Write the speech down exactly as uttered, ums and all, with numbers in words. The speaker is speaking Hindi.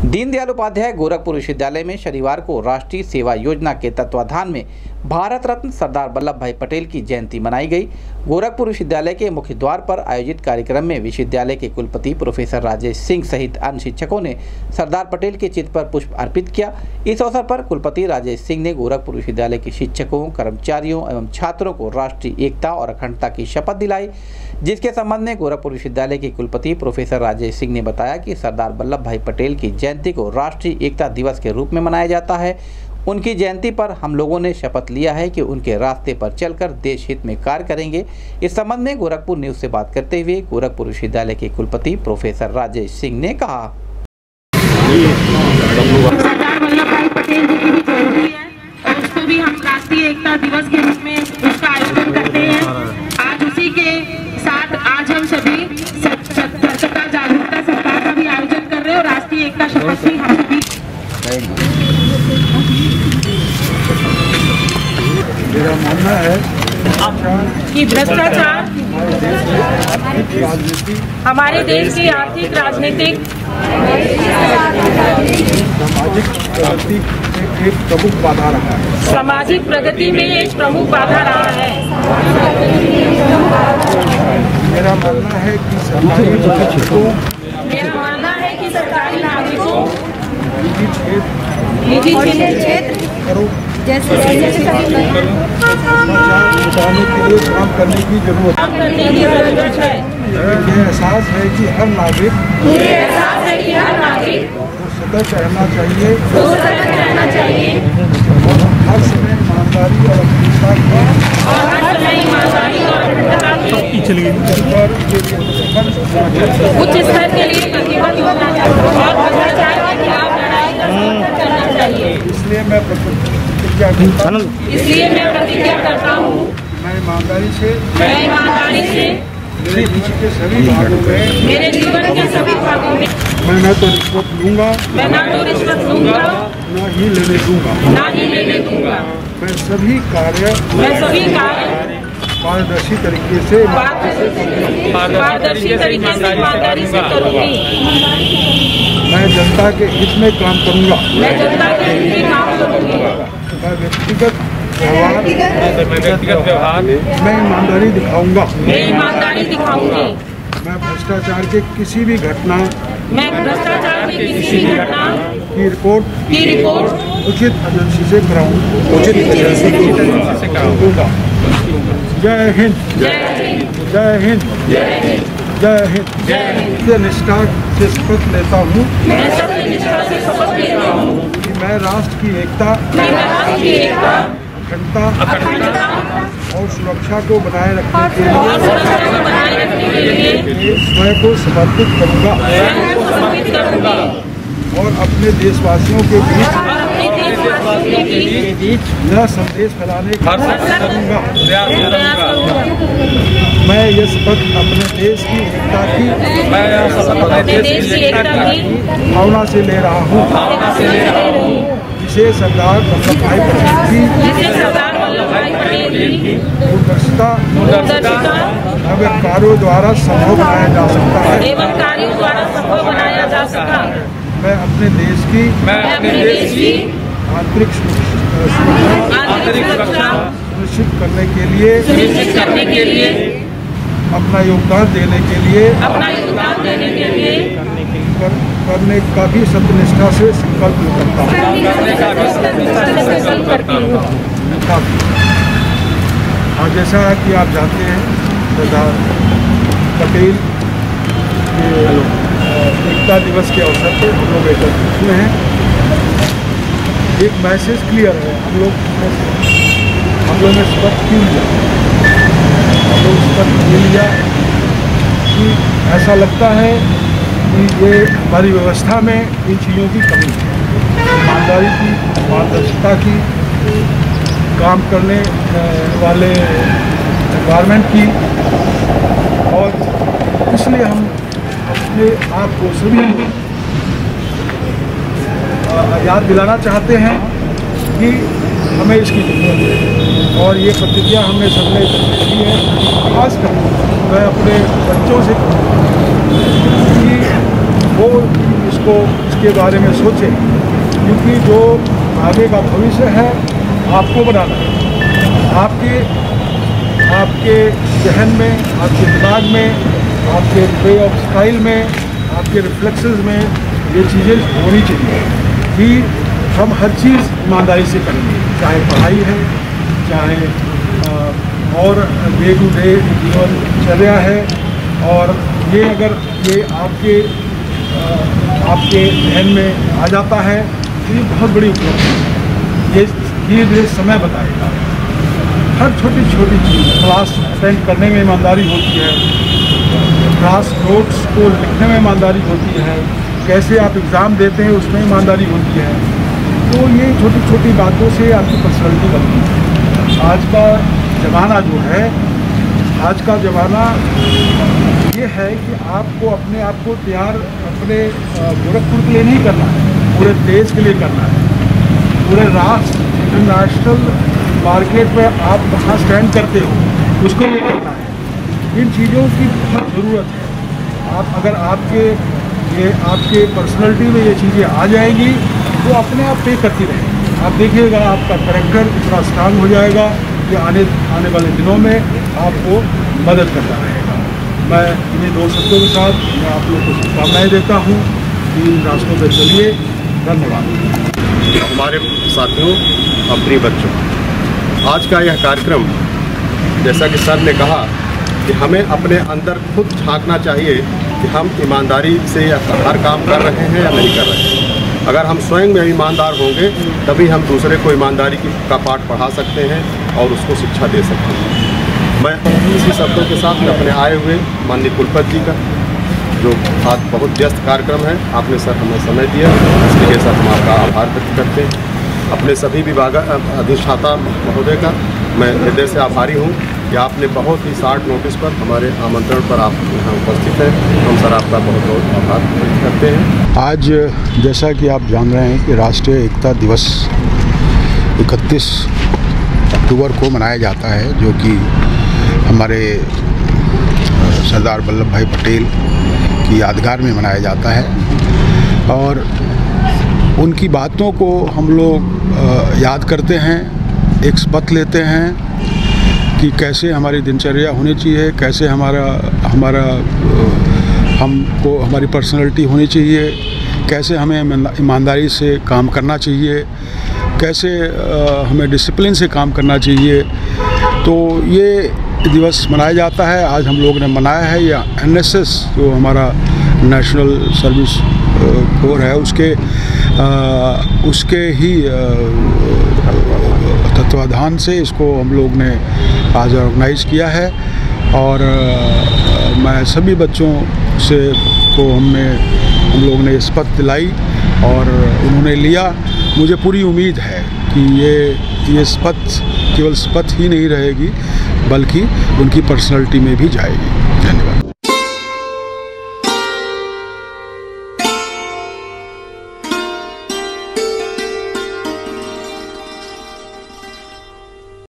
दीनदयाल उपाध्याय गोरखपुर विश्वविद्यालय में शनिवार को राष्ट्रीय सेवा योजना के तत्वाधान में भारत रत्न सरदार वल्लभ भाई पटेल की जयंती मनाई गई। गोरखपुर विश्वविद्यालय के मुख्य द्वार पर आयोजित कार्यक्रम में विश्वविद्यालय के कुलपति प्रोफेसर राजेश सिंह सहित अन्य शिक्षकों ने सरदार पटेल के चित्र पर पुष्प अर्पित किया। इस अवसर पर कुलपति राजेश सिंह ने गोरखपुर विश्वविद्यालय के शिक्षकों, कर्मचारियों एवं छात्रों को राष्ट्रीय एकता और अखंडता की शपथ दिलाई, जिसके संबंध में गोरखपुर विश्वविद्यालय के कुलपति प्रोफेसर राजेश सिंह ने बताया कि सरदार वल्लभ भाई पटेल की जयंती को राष्ट्रीय एकता दिवस के रूप में मनाया जाता है। उनकी जयंती पर हम लोगों ने शपथ लिया है कि उनके रास्ते पर चलकर देश हित में कार्य करेंगे। इस संबंध में गोरखपुर न्यूज से बात करते हुए गोरखपुर विश्वविद्यालय के कुलपति प्रोफेसर राजेश सिंह ने कहा, सरदार वल्लभ भाई पटेल जी की भी जयंती है और उसको भी हम राष्ट्रीय एकता दिवस के रूप में उसका आयोजन करते हैं। आज उसी के साथ आज हम सभी स्वच्छता जागरूकता सप्ताह का भी आयोजन कर रहे हैं और राष्ट्रीय एकता शपथ भी हम सभी। मेरा मानना है कि भ्रष्टाचार हमारे देश की आर्थिक, राजनीतिक, सामाजिक प्रगति में एक प्रमुख बाधा रहा है सामाजिक प्रगति में एक प्रमुख बाधा रहा है। मेरा मानना है कि सरकारी नागरिकों मेरा मानना है कि सरकारी नागरिकों निजी क्षेत्र निजी क्षेत्र जैसे भ्रष्टाचार मिटाने के लिए काम करने की जरूरत है। ये एहसास है कि हर नागरिक को सतर्क रहना चाहिए और हर समय ईमानदारी और उच्च स्तर के लिए प्रतिबद्ध होना चाहिए। इसलिए मैं प्रतिज्ञा करता हूँ इसलिए मैं प्रतिज्ञा करता हूँ मैं ईमानदारी से मैं ईमानदारी से मेरे जीवन के सभी भागों में मेरे जीवन के सभी भागों में मैं न तो रिश्वत लूंगा मैं ना तो रिश्वत लूंगा न ही लेने दूंगा ना ही लेने दूंगा। मैं सभी कार्य मैं सभी कार्य पारदर्शी तरीके से पारदर्शी तरीके से ईमानदारी से करूंगी। मैं जनता के हित में काम करूंगा। मैं जनता के हित में काम करूंगी। मैं व्यक्तिगत व्यवहार व्यक्तिगत व्यवहार मैं ईमानदारी दिखाऊंगा। मैं ईमानदारी दिखाऊंगी। मैं भ्रष्टाचार के किसी भी घटना मैं भ्रष्टाचार की किसी भी घटना की रिपोर्ट की रिपोर्ट उचित एजेंसी से कराऊंगा उचित एजेंसी से कराऊंगा। जय हिंद जय हिंद जय हिंद जय हिंद जय हिंद जय हिंद। से निष्ठा से शपथ लेता हूँ मैं सत्य निष्ठा से शपथ लेता हूँ कि मैं राष्ट्र की एकता मैं राष्ट्र की एकता, अखंडता अखंडता और सुरक्षा को बनाए रखने के और सुरक्षा को बनाए रखने के लिए लिए स्वयं को समर्पित करूंगा स्वयं को समर्पित करूंगा और अपने देशवासियों के बीच और अपने देशवासियों के बीच नया संदेश फैलाने का प्रयास करूंगा। प्रयास करूंगा। मैं ये शपथ अपने देश की एकता की अपने देश की एकता की भावना से ले रहा हूँ भावना से ले रहा हूँ जिसे सरदार वल्लभ भाई पटेल की जिसे सरदार वल्लभ भाई पटेल की दूरदर्शिता दूरदर्शिता एवं कार्यों द्वारा संभव बनाया जा सकता है। एवं कार्यों द्वारा संभव बनाया जा सका। मैं अपने देश की मैं अपने देश की आंतरिक सुरक्षा आंतरिक सुरक्षा सुनिश्चित करने के लिए सुनिश्चित करने के लिए अपना योगदान देने के लिए अपना योगदान देने के लिए कर, करने का भी सत्यनिष्ठा से संकल्प करता हूँ। और जैसा कि आप जानते हैं सरदार पटेल के एकता दिवस के अवसर पर हम लोग एकत्रित हुए हैं। एक मैसेज क्लियर है, हम लोग हम लोग ने शपथ क्यों लिया हम लोग शपथ ले लिया कि ऐसा लगता है कि ये हमारी व्यवस्था में इन चीज़ों की कमी है, ईमानदारी की, पारदर्शिता की, काम करने वाले एनवायरनमेंट की। और इसलिए हम अपने आप को सभी याद दिलाना चाहते हैं कि हमें इसकी जरूरत है और ये प्रतिज्ञा हमने सबने की है। खासकर मैं अपने बच्चों से कहूँगा कि वो इसको के बारे में सोचें, क्योंकि जो आगे का भविष्य है आपको बनाना है। आपके आपके जहन में, आपके दिमाग में, आपके वे ऑफ स्टाइल में, आपके रिफ्लेक्सेस में ये चीज़ें होनी चाहिए कि हम हर चीज़ ईमानदारी से करेंगे, चाहे पढ़ाई है, चाहे आ, और डे टू डे जीवनचर्या है। और ये अगर ये आपके आ, आपके जहन में आ जाता है तो ये बहुत बड़ी उपलब्धि है। ये धीरे धीरे समय बताएगा। हर छोटी छोटी चीज़, क्लास अटेंड करने में ईमानदारी होती है, क्लास नोट्स को लिखने में ईमानदारी होती है, कैसे आप एग्ज़ाम देते हैं उसमें ईमानदारी होती है। तो ये छोटी छोटी बातों से आपकी पर्सनैलिटी बनती है। आज का ज़माना जो है, आज का ज़माना ये है कि आपको अपने आप को तैयार अपने गोरखपुर के लिए नहीं करना है, पूरे देश के लिए करना है, पूरे राष्ट्र इंटरनेशनल मार्केट में आप कहाँ स्टैंड करते हो उसको भी करना है। इन चीज़ों की बहुत ज़रूरत है। आप अगर आपके ये आपके पर्सनैलिटी में ये चीज़ें आ जाएंगी तो अपने आप पे करती रहेंगी। आप देखिएगा आपका कैरेक्टर इतना स्ट्रांग हो जाएगा कि आने आने वाले दिनों में आपको मदद करता रहेगा। मैं इन्हीं दो शब्दों के साथ मैं आप लोगों को शुभकामनाएँ देता हूँ कि इन रास्तों पर चलिए। धन्यवाद। हमारे साथियों, अपने बच्चों, आज का यह कार्यक्रम, जैसा कि सर ने कहा कि हमें अपने अंदर खुद झांकना चाहिए कि हम ईमानदारी से या हर काम कर रहे हैं या नहीं कर रहे हैं। अगर हम स्वयं में ईमानदार होंगे तभी हम दूसरे को ईमानदारी का पाठ पढ़ा सकते हैं और उसको शिक्षा दे सकते हैं। मैं इसी शब्दों के साथ अपने आए हुए माननीय कुलपति जी का, जो आज बहुत व्यस्त कार्यक्रम है, आपने सर हमें समय दिया, इसके लिए सर हम आपका आभार व्यक्त करते हैं। अपने सभी विभाग अधिष्ठाता महोदय का मैं हृदय से आभारी हूँ कि आपने बहुत ही शार्ट नोटिस पर हमारे आमंत्रण पर आप यहाँ उपस्थित हैं। हम सर आपका बहुत बहुत आभार व्यक्त करते हैं। आज जैसा कि आप जान रहे हैं कि राष्ट्रीय एकता दिवस इकतीस अक्टूबर को मनाया जाता है, जो कि हमारे सरदार वल्लभ भाई पटेल की यादगार में मनाया जाता है। और उनकी बातों को हम लोग याद करते हैं, एक शपथ लेते हैं कि कैसे हमारी दिनचर्या होनी चाहिए, कैसे हमारा हमारा हमको हमारी पर्सनैलिटी होनी चाहिए, कैसे हमें ईमानदारी से काम करना चाहिए, कैसे हमें डिसिप्लिन से काम करना चाहिए। तो ये दिवस मनाया जाता है। आज हम लोग ने मनाया है। या एन एस एस जो हमारा नेशनल सर्विस कोर है, उसके आ, उसके ही तत्वाधान से इसको हम लोग ने आज ऑर्गेनाइज़ किया है। और आ, मैं सभी बच्चों से को हमने हम लोग ने शपथ दिलाई और उन्होंने लिया। मुझे पूरी उम्मीद है कि ये ये शपथ केवल शपथ ही नहीं रहेगी, बल्कि उनकी पर्सनैलिटी में भी जाएगी। धन्यवाद।